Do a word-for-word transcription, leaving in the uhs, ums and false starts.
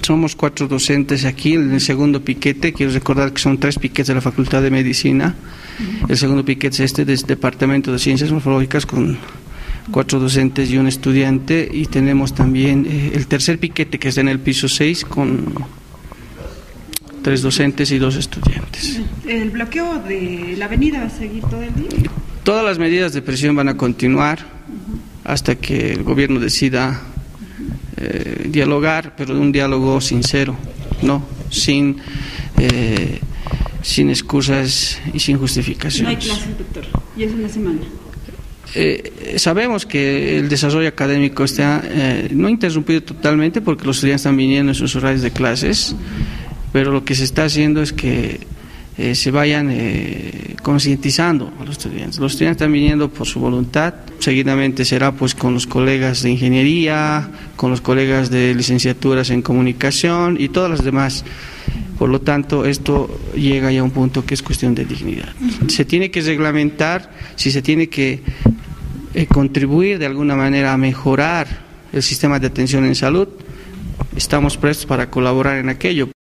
somos cuatro docentes aquí en el segundo piquete. Quiero recordar que son tres piquetes de la Facultad de Medicina. El segundo piquete es este del Departamento de Ciencias Morfológicas con cuatro docentes y un estudiante, y tenemos también eh, el tercer piquete que está en el piso seis con tres docentes y dos estudiantes. ¿El bloqueo de la avenida va a seguir todo el día? Todas las medidas de presión van a continuar uh-huh. hasta que el gobierno decida eh, dialogar, pero un diálogo sincero, no sin eh, sin excusas y sin justificaciones. No hay clase, doctor, y es una semana. Eh, sabemos que el desarrollo académico está eh, no interrumpido totalmente porque los estudiantes están viniendo en sus horarios de clases, pero lo que se está haciendo es que eh, se vayan eh, concientizando a los estudiantes. Los estudiantes están viniendo por su voluntad, seguidamente será pues con los colegas de ingeniería, con los colegas de licenciaturas en comunicación y todas las demás. Por lo tanto, esto llega ya a un punto que es cuestión de dignidad. Se tiene que reglamentar, si se tiene que eh, contribuir de alguna manera a mejorar el sistema de atención en salud, estamos prestos para colaborar en aquello.